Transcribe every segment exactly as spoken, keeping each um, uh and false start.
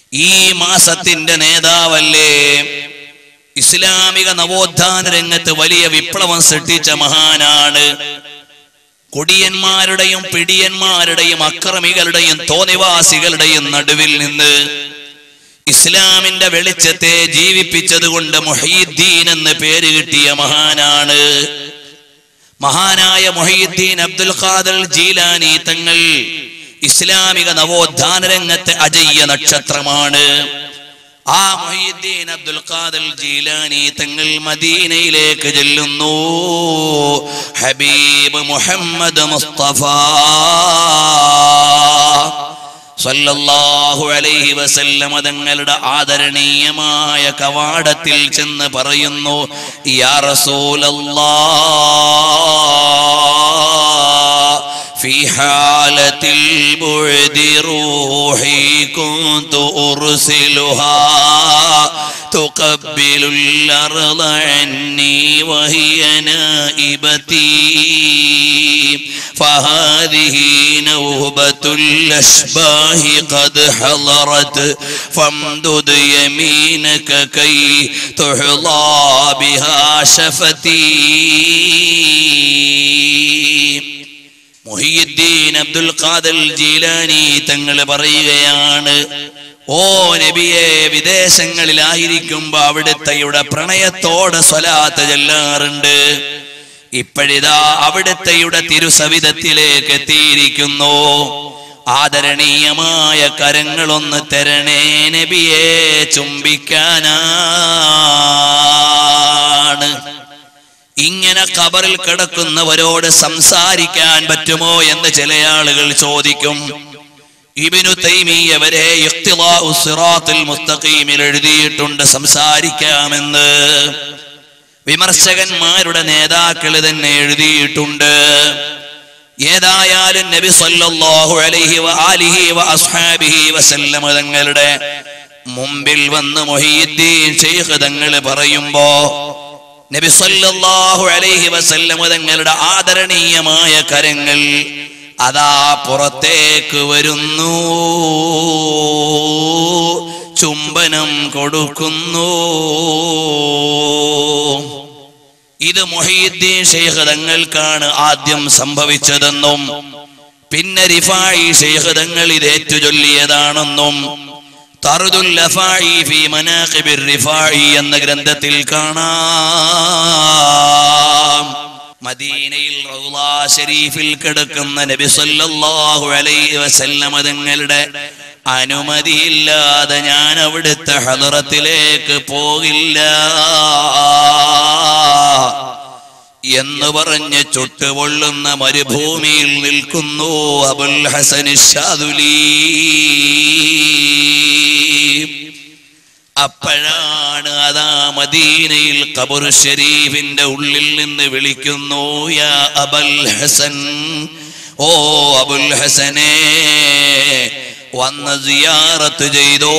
ഈ മാസത്തിന്റെ നേതാവല്ലേ. ഇസ്ലാമിക നവോത്ഥാന രംഗത്ത് വലിയ വിപ്ലവം സൃഷ്ടിച്ച മഹാനാണ്. കൊടിയന്മാരുടെയും പിടിയന്മാരുടെയും അക്രമികളുടെയും തോന്നിവാസികളുടെയും നടുവിൽ നിന്ന് ഇസ്ലാമിന്റെ വെളിച്ചത്തെ ജീവിപ്പിച്ചത് കൊണ്ട് മുഹയ്യിദ്ദീൻ എന്ന് പേര് കിട്ടിയ മഹാനാണ്. മഹാനായ മുഹയ്യിദ്ദീൻ അബ്ദുൽ ഖാദിർ ജീലാനി തങ്ങൾ ഇസ്ലാമിക നവോത്ഥാന രംഗത്തെ അജയ്യ നക്ഷത്രമാണ്. ആ മുഹയ്യിദ്ദീൻ അബ്ദുൽ ഖാദിർ ജീലാനി തങ്ങൾ മദീനയിലേക്ക് ചെല്ലുന്നു. ഹബീബ് മുഹമ്മദ് മുസ്തഫ സല്ലല്ലാഹു അലൈഹി വസല്ലം തങ്ങളുടെ ആദരണീയമായ കവാടത്തിൽ ചെന്ന് പറയുന്നു, യാ റസൂലല്ലാഹ് ഫീ ഹാലത്തിൽ ബുഅദി റൂഹി കുന്തു ഉർസിലുഹാ തുഖബ്ബിലുൽ അർള അന്നി വഹിയ നായിബതി فهذه نوبة الأشباه قد حضرت فامدد يمينك كي تحظى بها شفتي. മുഹയ്യിദ്ദീൻ അബ്ദുൽ ഖാദിർ ജീലാനി തങ്ങൾ പറയുകയാണ്, ഓ നബിയെ, വിദേശങ്ങളിലായിരിക്കുമ്പോ അവിടുത്തെയുടെ പ്രണയത്തോടെ സ്വലാത്ത് ചൊല്ലാറുണ്ട്. ഇപ്പോഴിതാ അവിടുത്തെയുടെ തിരുസവിധത്തിലേക്ക് എത്തിയിരിക്കുന്നു. ആദരണീയമായ കരങ്ങളൊന്ന് തരണേ നബിയെ, ചുംബിക്കാനാണ്. ഇങ്ങനെ ഖബറിൽ കിടക്കുന്നവരോട് സംസാരിക്കാൻ പറ്റുമോ എന്ന് ചില ആളുകൾ ചോദിക്കും. ഇബ്നു തൈമിയ്യ വരെ ഇഖ്തിളാഉ സിറാത്തുൽ മുസ്തഖീമിൽ എഴുതിയിട്ടുണ്ട് സംസാരിക്കാമെന്ന്. വിമർശകന്മാരുടെ നേതാക്കൾ തന്നെ എഴുതിയിട്ടുണ്ട്. ഏതായാലും നബി സല്ലല്ലാഹു അലൈഹി വആലിഹി വഅസ്ഹാബിഹി വസല്ലം തങ്ങളുടെ മുമ്പിൽ വന്ന് മുഹയ്യിദ്ദീൻ ശൈഖ് തങ്ങൾ പറയുമ്പോ നബി സല്ലല്ലാഹു അലൈഹി വസല്ലം തങ്ങളുടെ ആദരണീയമായ കരങ്ങൾ അതാ പുറത്തേക്ക് വരുന്നു, ചുംബനം കൊടുക്കുന്നു. ഇത് മുഹയ്യിദ്ദീൻ ശൈഖ് തങ്ങൾക്കാണ് ആദ്യം സംഭവിച്ചതെന്നും പിന്നെ റിഫായി ശൈഖ് തങ്ങൾ ഇത് ഏറ്റുചൊല്ലിയതാണെന്നും തർദുൽ ലഫായി ഫീ മനാഖിബിർ റിഫായി എന്ന ഗ്രന്ഥത്തിൽ കാണാം. മദീനയിൽ റൗള ശരീഫിൽ കിടക്കുന്ന നബി സല്ലല്ലാഹു അലൈഹി വസല്ലം തങ്ങളുടെ അനുമതിയില്ലാതെ ഞാൻ അവിടുത്തെ ഹദറത്തിലേക്ക് പോകില്ല എന്ന് പറഞ്ഞ് ചുട്ടുപൊള്ളുന്ന മരുഭൂമിയിൽ നിൽക്കുന്നു അബുൽ ഹസൻ ശാദുലി. അപ്പോഴാണ് അതാ മദീനയിൽ ഖബർ ഷരീഫിന്റെ ഉള്ളിൽ നിന്ന് വിളിക്കുന്നു, യാ അബുൽ ഹസൻ, ഓ അബുൽ ഹസനെ, വന്ന് സിയാറത്ത് ചെയ്തോ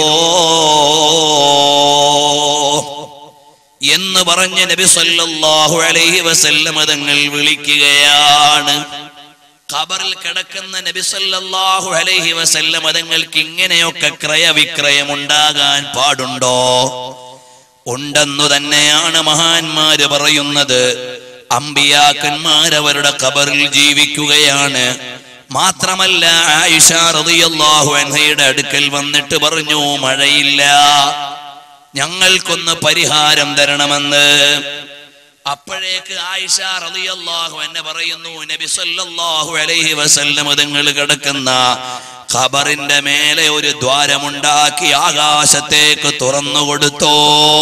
എന്ന് പറഞ്ഞ് നബി സല്ലല്ലാഹു അലൈഹി വസല്ലം തങ്ങൾ വിളിക്കുകയാണ്. ഖബറിൽ കിടക്കുന്ന നബി സല്ലല്ലാഹു അലൈഹി വസല്ലം തങ്ങൾക്ക് ഇങ്ങനെയൊക്കെ ക്രയവിക്രയം ഉണ്ടാകാൻ പാടുണ്ടോ? ഉണ്ടെന്നു തന്നെയാണ് മഹാന്മാര് പറയുന്നത്. അമ്പിയാക്കന്മാരവരുടെ ഖബറിൽ ജീവിക്കുകയാണ്. മാത്രമല്ല ആയിഷ റളിയല്ലാഹു അൻഹയുടെ അടുക്കൽ വന്നിട്ട് പറഞ്ഞു, മഴയില്ല, ഞങ്ങൾക്കൊന്ന് പരിഹാരം തരണമെന്ന്. അപ്പോഴേക്ക് ആയിഷ റളിയല്ലാഹു അൻഹ പറയുന്നു, നബി സല്ലല്ലാഹു അലൈഹി വസല്ലം തങ്ങൾ കിടക്കുന്ന ഖബറിന്റെ മേലെ ഒരു ദ്വാരമുണ്ടാക്കി ആകാശത്തേക്ക് തുറന്നു കൊടുത്തോ.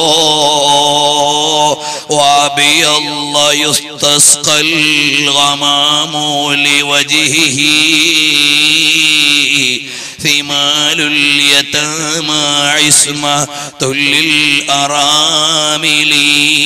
വബിയല്ലാഹു യുസ്തസ്ഖൽ ഗമാമു ലിവജ്ഹിഹി സിമാലുൽ യതാമാ ഇസ്മതുൽ അറാമിലി.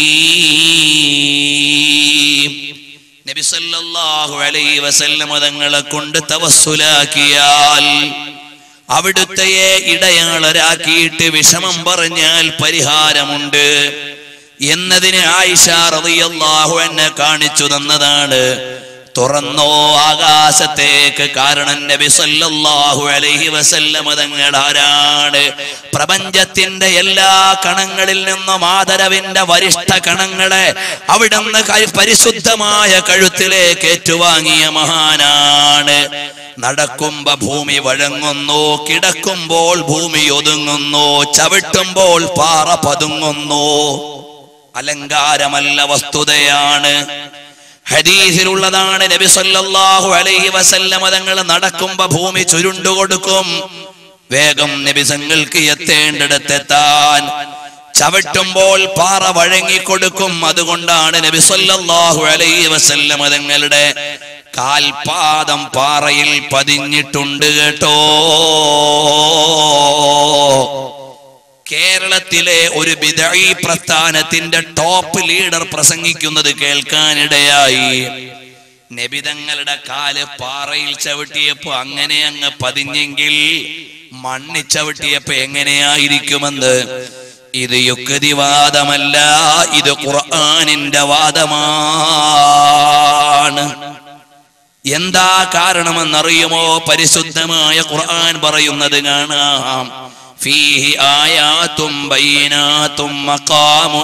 നബി സല്ലല്ലാഹു അലൈഹി വസല്ലം തങ്ങളെ കൊണ്ട് തവസ്സുലാക്കിയാൽ, അവിടുത്തെ ഇടയാളരാക്കിയിട്ട് വിഷമം പറഞ്ഞാൽ പരിഹാരമുണ്ട് എന്നതിന് ആയിഷ റളിയല്ലാഹു അൻഹ കാണിച്ചു തന്നതാണ് തുറന്നോ ആകാശത്തേക്ക്. കാരണം നബി സല്ലല്ലാഹു അലൈഹി വസല്ലം തങ്ങൾ ആരാണ്? പ്രപഞ്ചത്തിന്റെ എല്ലാ കണങ്ങളിൽ നിന്നും ആദരവിന്റെ വരിഷ്ഠ കണങ്ങളെ അവിടുന്ന് പരിശുദ്ധമായ കഴുത്തിലേക്ക് ഏറ്റുവാങ്ങിയ മഹാനാണ്. നടക്കുമ്പോ ഭൂമി വഴങ്ങുന്നു, കിടക്കുമ്പോൾ ഭൂമി ഒതുങ്ങുന്നു, ചവിട്ടുമ്പോൾ പാറ പതുങ്ങുന്നു. അലങ്കാരമല്ല, വസ്തുതയാണ്. ഹദീസിലുള്ളതാണ്, നബി സല്ലല്ലാഹു അലൈഹി വസല്ലം തങ്ങൾ നടക്കുമ്പോ ഭൂമി ചുരുണ്ടുകൊടുക്കും. വേഗം നബി തങ്ങൾക്ക് എത്തേണ്ടിടത്തെത്താൻ. ചവിട്ടുമ്പോൾ പാറ വഴങ്ങിക്കൊടുക്കും. അതുകൊണ്ടാണ് നബി സല്ലല്ലാഹു അലൈഹി വസല്ലം തങ്ങളുടെ കാൽപാദം പാറയിൽ പതിഞ്ഞിട്ടുണ്ട് കേട്ടോ. കേരളത്തിലെ ഒരു ബിദഈ പ്രസ്ഥാനത്തിന്റെ ടോപ്പ് ലീഡർ പ്രസംഗിക്കുന്നത് കേൾക്കാനിടയായി. നബി തങ്ങളുടെ കാല് പാറയിൽ ചവിട്ടിയപ്പോ അങ്ങനെ അങ്ങ് പതിഞ്ഞെങ്കിൽ മണ്ണി ചവിട്ടിയപ്പോ എങ്ങനെയായിരിക്കുമെന്ന്. ഇത് യുക്തിവാദമല്ല, ഇത് ഖുർആനിന്റെ വാദമാണ്. എന്താ കാരണമെന്നറിയുമോ? പരിശുദ്ധമായ ഖുർആൻ പറയുന്നത് കാണാം. ഫീഹി ആയാതും ബൈനാതും മഖാമു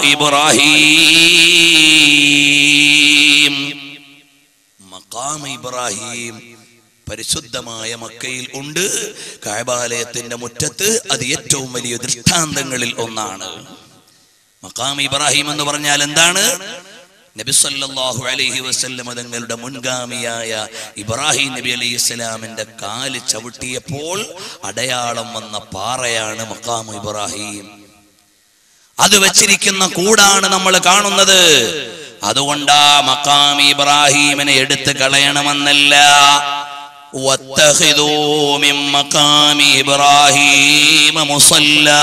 ഇബ്രാഹീം. മഖാമു ഇബ്രാഹീം പരിശുദ്ധമായ മക്കയിൽ ഉണ്ട്. കഅബാലയത്തിന്റെ മുറ്റത്ത് അത് ഏറ്റവും വലിയ ദൃഷ്ടാന്തങ്ങളിൽ ഒന്നാണ്. മഖാമു ഇബ്രാഹീം എന്ന് പറഞ്ഞാൽ എന്താണ്? നബി സല്ലല്ലാഹു അലൈഹി വസല്ലം തങ്ങളുടെ മുൻഗാമിയായ ഇബ്രാഹിം നബി അലൈഹിസ്സലാമിന്റെ കാല് ചവിട്ടിയപ്പോൾ അടയാളം വന്ന പാറയാണ് മഖാമു ഇബ്രാഹിം. അത് വെച്ചിരിക്കുന്ന കൂടാണ് നമ്മൾ കാണുന്നത്. അതുകൊണ്ടാ മഖാമു ഇബ്രാഹിമിനെ എടുത്തു കളയണമെന്നല്ല. വത്തഖിദൂ മിൻ മഖാമി ഇബ്രാഹിം മുസല്ലാ.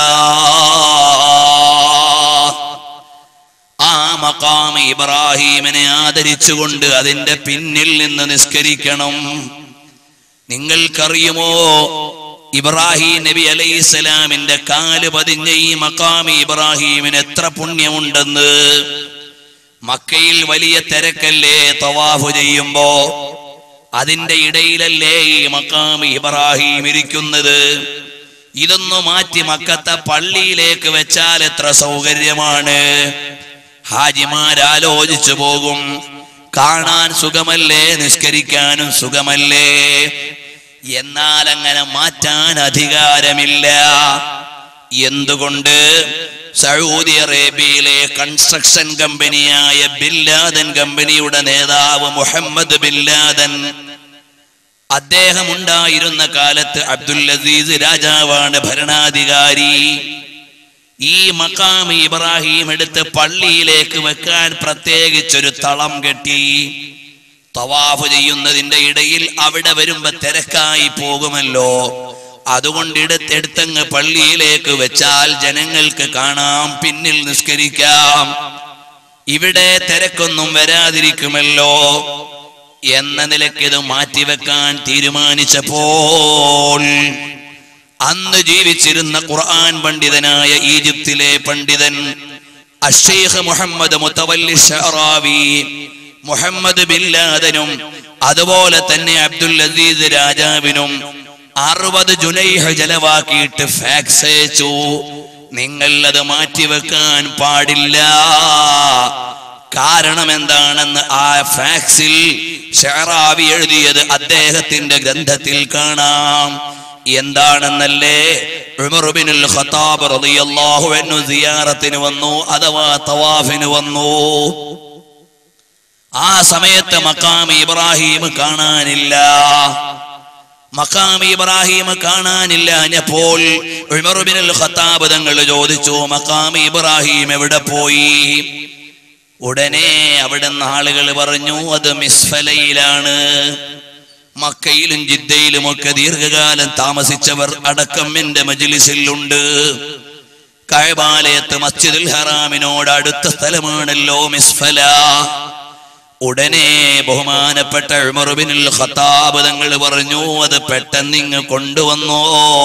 ആ മഖാമ് ഇബ്രാഹീമിനെ ആദരിച്ചുകൊണ്ട് അതിന്റെ പിന്നിൽ നിന്ന് നിസ്കരിക്കണം. നിങ്ങൾക്കറിയുമോ ഇബ്രാഹിം നബി അലൈഹിസ്സലാമിന്റെ കാല് പതിഞ്ഞ ഈ മഖാമ് ഇബ്രാഹീമിന് എത്ര പുണ്യമുണ്ടെന്ന്? മക്കയിൽ വലിയ തിരക്കല്ലേ തവാഫ് ചെയ്യുമ്പോ? അതിന്റെ ഇടയിലല്ലേ ഈ മഖാമ് ഇബ്രാഹീം ഇരിക്കുന്നത്? ഇതൊന്നു മാറ്റി മക്കത്തെ പള്ളിയിലേക്ക് വെച്ചാൽ എത്ര സൗകര്യമാണ്. ഹാജിമാരാലോചിച്ചു പോകും. കാണാൻ സുഖമല്ലേ, നിസ്കരിക്കാനും സുഖമല്ലേ. എന്നാൽ അങ്ങനെ മാറ്റാൻ അധികാരമില്ല. എന്തുകൊണ്ട്? സൗദി അറേബ്യയിലെ കൺസ്ട്രക്ഷൻ കമ്പനിയായ ബിൻ ലാദൻ കമ്പനിയുടെ നേതാവ് മുഹമ്മദ് ബിൻ ലാദൻ, അദ്ദേഹം ഉണ്ടായിരുന്ന കാലത്ത് അബ്ദുൽ അസീസ് രാജാവാണ് ഭരണാധികാരി. ഈ മഖാമ് ഇബ്രാഹീം എടുത്ത് പള്ളിയിലേക്ക് വെക്കാൻ പ്രത്യേകിച്ചൊരു തളം കെട്ടി. തവാഫ് ചെയ്യുന്നതിന്റെ ഇടയിൽ അവിടെ വരുമ്പോ തിരക്കായി പോകുമല്ലോ. അതുകൊണ്ട് എടുത്തെടുത്തങ്ങ് പള്ളിയിലേക്ക് വെച്ചാൽ ജനങ്ങൾക്ക് കാണാം, പിന്നിൽ നിസ്കരിക്കാം. ഇവിടെ തിരക്കൊന്നും വരാതിരിക്കുമല്ലോ എന്ന നിലയ്ക്ക് ഇത് മാറ്റിവെക്കാൻ തീരുമാനിച്ചപ്പോൾ അന്ന് ജീവിച്ചിരുന്ന ഖുർആൻ പണ്ഡിതനായ ഈജിപ്തിലെ പണ്ഡിതൻ ash Sheikh Muhammad Mutawalli Shaarawi, Muhammad bin ലാദനും അതുപോലെ തന്നെ അബ്ദുൽ അസീസ് രാജാവിനും അറുപത് ജുനൈഹ് ജലവാക്കിയിട്ട് ഫാക്സ് അയച്ചു. നിങ്ങൾ അത് മാറ്റിവെക്കാൻ പാടില്ല. കാരണം എന്താണെന്ന് ആ ഫാക്സിൽ ഷഅറാവി എഴുതിയത് അദ്ദേഹത്തിന്റെ ഗ്രന്ഥത്തിൽ കാണാം. എന്താണെന്നല്ലേ? ഉമർ ഇബ്നുൽ ഖത്താബ് റളിയല്ലാഹു അൻഹു സിയാറത്തിന് വന്നു, അഥവാ തവാഫിന് വന്നു. ആ സമയത്ത് മഖാം ഇബ്രാഹീം കാണാനില്ല. മഖാം ഇബ്രാഹീം കാണാനില്ലാഞ്ഞപ്പോൾ ഉമർ ഇബ്നുൽ ഖത്താബ് തങ്ങൾ ചോദിച്ചു, മഖാം ഇബ്രാഹീം എവിടെ പോയി? ഉടനെ അവിടുന്ന് ആളുകൾ പറഞ്ഞു, അത് മിസ്ഫലയിലാണ്. മക്കയിലും ജിദ്ദയിലുമൊക്കെ ദീർഘകാലം താമസിച്ചവർ അടക്കം എന്റെ മജ്ലിസിലുണ്ട്. കഅബാലയത്ത് മസ്ജിദുൽ ഹറാമിനോട് അടുത്ത സ്ഥലമാണല്ലോ മിസ്ഫല. ഉടനെ ബഹുമാനപ്പെട്ട ഉമർ ഇബ്നുൽ ഖത്താബ് തങ്ങൾ പറഞ്ഞു, അത് പെട്ടെന്ന് ഇങ്ങ് കൊണ്ടുവന്നോ.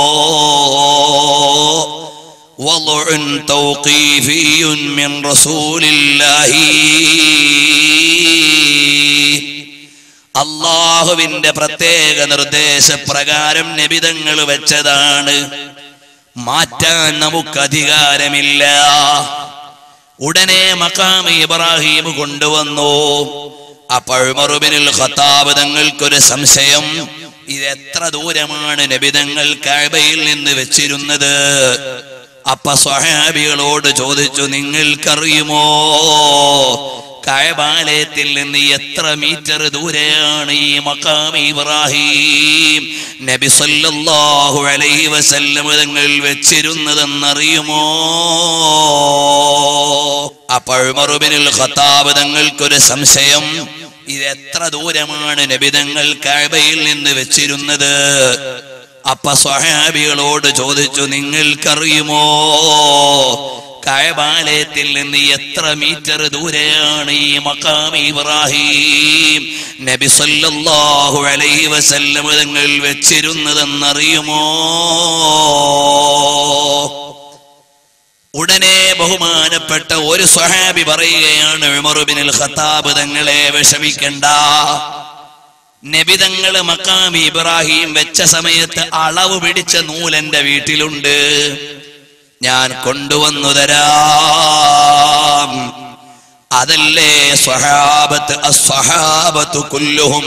വളുഉൻ തൗഖീഫിയുൻ മിൻ റസൂലില്ലാഹി. അള്ളാഹുവിന്റെ പ്രത്യേക നിർദ്ദേശപ്രകാരം നബിതങ്ങൾ വെച്ചതാണ്. മാറ്റാൻ നമുക്ക് അധികാരമില്ല. ഉടനെ മഖാം ഇബ്രാഹിം കൊണ്ടുവന്നു. അപ്പോൾ ഉമർ ഇബ്നുൽ ഖത്താബ് തങ്ങൾക്കൊരു സംശയം, ഇത് എത്ര ദൂരമാണ് നബിതങ്ങൾ കഅബയിൽ നിന്ന് വെച്ചിരുന്നത്? അപ്പൊ സ്വഹാബികളോട് ചോദിച്ചു, നിങ്ങൾക്കറിയുമോ കഅബാലയത്തിൽ നിന്ന് എത്ര മീറ്റർ ദൂരെയാണ് ഈ മഖാം ഇബ്രാഹിം നബി സല്ലല്ലാഹു അലൈഹി വസല്ലം തങ്ങൾ വെച്ചിരുന്നതെന്നറിയുമോ? അപ്പോൾ ഉമർ ഇബ്നുൽ ഖത്താബ് തങ്ങൾക്കൊരു സംശയം, ഇത് എത്ര ദൂരമാണ് നബിതങ്ങൾ കഅബയിൽ നിന്ന് വെച്ചിരുന്നത്? അപ്പൊ സ്വഹാബികളോട് ചോദിച്ചു, നിങ്ങൾക്കറിയുമോ കഅബാലയത്തിൽ നിന്ന് എത്ര മീറ്റർ ദൂരെയാണ് ഈ മഖാം ഇബ്രാഹിം നബി സല്ലല്ലാഹു അലൈഹി വസല്ലം തങ്ങൾ വെച്ചിരുന്നതെന്നറിയുമോ? ഉടനെ ബഹുമാനപ്പെട്ട ഒരു സ്വഹാബി പറയുകയാണ്, ഉമർ ഇബ്നുൽ ഖത്താബ് തങ്ങളെ വിഷമിക്കണ്ട, നബിതങ്ങൾ മഖാം ഇബ്രാഹിം വെച്ച സമയത്ത് അളവ് പിടിച്ച നൂലെന്റെ വീട്ടിലുണ്ട്, ഞാൻ കൊണ്ടുവന്നു തരാം. അതല്ലേ സ്വഹാബത്ത്, അസ്സഹാബത്തു കുല്ലുഹും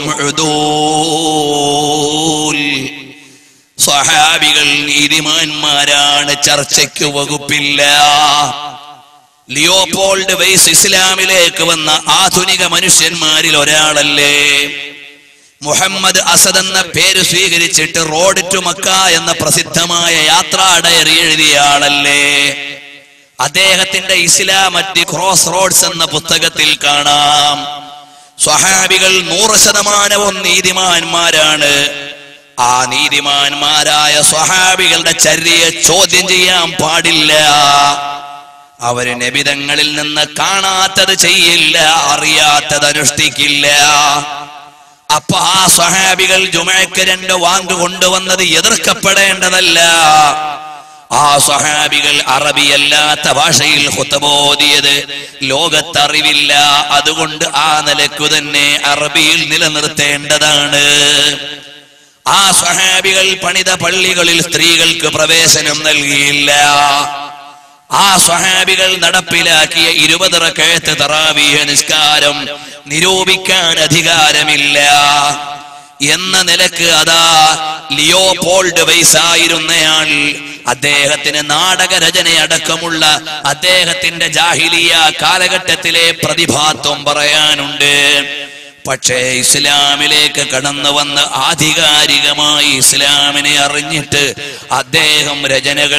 ഉദൂൽ. സ്വഹാബികൾ നീതിമാന്മാരാണ്, ചർച്ചയ്ക്ക് വകുപ്പില്ല. ലിയോപോൾഡ് വെയ്സ് ഇസ്ലാമിലേക്ക് വന്ന ആധുനിക മനുഷ്യന്മാരിൽ ഒരാളല്ലേ? മുഹമ്മദ് അസദ് എന്ന പേര് സ്വീകരിച്ചിട്ട് റോഡ് ടു മക്ക എന്ന പ്രസിദ്ധമായ യാത്രാ ഡയറി എഴുതിയ ആളല്ലേ? അദ്ദേഹത്തിന്റെ ഇസ്ലാം അറ്റ് ക്രോസ് റോഡ്സ് എന്ന പുസ്തകത്തിൽ കാണാം, സ്വഹാബികൾ നൂറ് ശതമാനവും നീതിമാന്മാരാണ്. ആ നീതിമാന്മാരായ സ്വഹാബികളുടെ ചര്യയെ ചോദ്യം ചെയ്യാൻ പാടില്ല. അവര് നബിതങ്ങളിൽ നിന്ന് കാണാത്തത് ചെയ്യില്ല, അറിയാത്തത് അനുഷ്ഠിക്കില്ല. അപ്പൊ ആ സ്വഹാബികൾ ജുമഅക്ക് രണ്ട് വാങ്ക് കൊണ്ടുവന്നത് എതിർക്കപ്പെടേണ്ടതല്ല. ആ സ്വഹാബികൾ അറബിയല്ലാത്ത ഭാഷയിൽ ഖുത്ബ ഓതിയത് ലോകത്തറിവില്ല, അതുകൊണ്ട് ആ നിലക്കു തന്നെ അറബിയിൽ നിലനിർത്തേണ്ടതാണ്. ആ സ്വഹാബികൾ പണിത പള്ളികളിൽ സ്ത്രീകൾക്ക് പ്രവേശനം നൽകിയില്ല. ആ സ്വഹാബികൾ നടപ്പിലാക്കിയ ഇരുപത് റക്അത്ത് തറാവീഹ് നിസ്കാരം നിരൂപിക്കാൻ അധികാരമില്ല എന്ന നിലക്ക് അതാ ലിയോപോൾഡ് വെയ്സ് ആയിരുന്നയാൾ, അദ്ദേഹത്തിന് നാടകരചനയടക്കമുള്ള അദ്ദേഹത്തിന്റെ ജാഹിലിയ കാലഘട്ടത്തിലെ പ്രതിഭാത്വം പറയാനുണ്ട്. പക്ഷേ ഇസ്ലാമിലേക്ക് കടന്നു വന്ന് ആധികാരികമായി ഇസ്ലാമിനെ അറിഞ്ഞിട്ട് അദ്ദേഹം രചനകൾ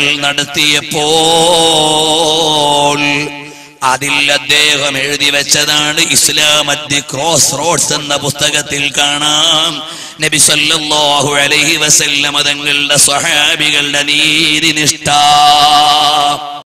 നടത്തിയപ്പോൾ അതിൽ അദ്ദേഹം എഴുതി വെച്ചതാണ് ഇസ്ലാം അറ്റ് ക്രോസ് റോഡ്സ് എന്ന പുസ്തകത്തിൽ കാണാം. നബി സല്ലല്ലാഹു അലൈഹി വസല്ലം തങ്ങളുടെ സ്വഹാബികളുടെ നീതിനിഷ്ഠ.